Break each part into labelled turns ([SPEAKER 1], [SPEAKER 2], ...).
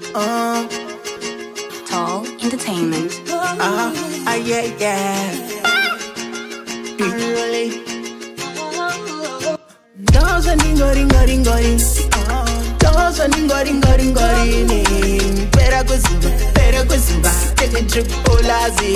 [SPEAKER 1] Tall Entertainment.
[SPEAKER 2] Yeah. Anruly. Doza ningoringori. Doza ningoringori. Pera kuzuba. Take a trip, olazi.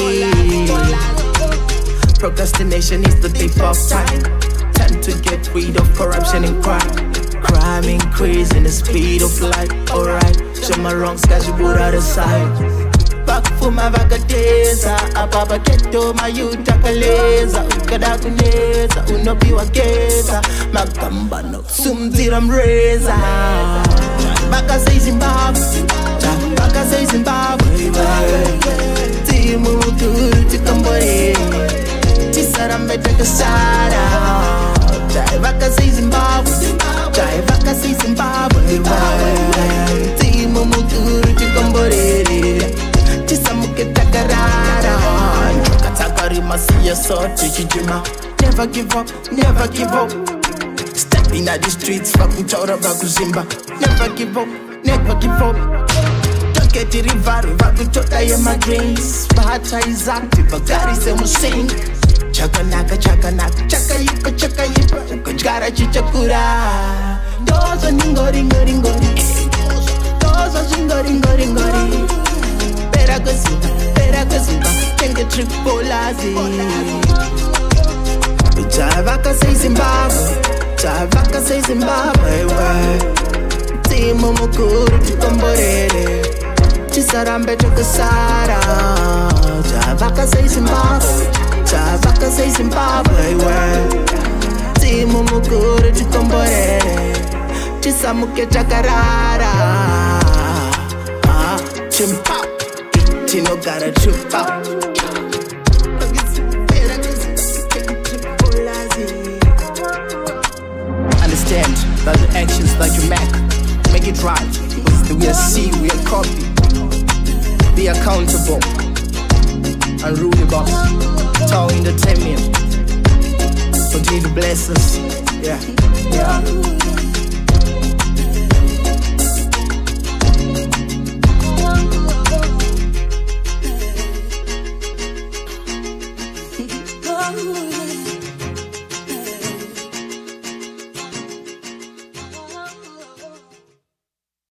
[SPEAKER 2] Procrastination is the thief of time. Time to get rid of corruption and crime. Crime increasing the speed of light. Alright, show my wrongs, cause you put out aside. Back for my vaka teza. Apapa keto mayuta kaleza. Ukada kuneza, unopi wakeza. Magambano, sumzira mreza. Baka say Zimbabwe. Baka say Zimbabwe. Timu mukuru tikambore. Tisarambe take shara. Vaka say Zimbabwe. Vaka say Zimbabwe. Timu mukuru tikambore. Tisamuke takarara. Katakari masiya sote chijima. Never give up, never give up. Stepping at the streets, vakuchora vakuzimba. Never give up, never give up. Don't get the river, vakuchota ye my dreams. Bahata izanti, bagari se musing. Chakanaka, chakayipa, ukajara chichakura. Dozo ningoringori. Dozo zingoringori. Pera kuzuba, tenga tripolazi. Vaka say Zimbabwe. Vaka say Zimbabwe. Timu mukuru tikomborere. Tisarambe tukasara. Vaka say Zimbabwe. Vaka say Zimbabwe. Timu mukuru tikomborere. Tisamuke takarara. Chimpa. Tino gotta trip out. Understand that the actions that you make it right. We are C, we are copy. Be accountable. Anruly boss, Tall Entertainment. Continue to bless us. Yeah.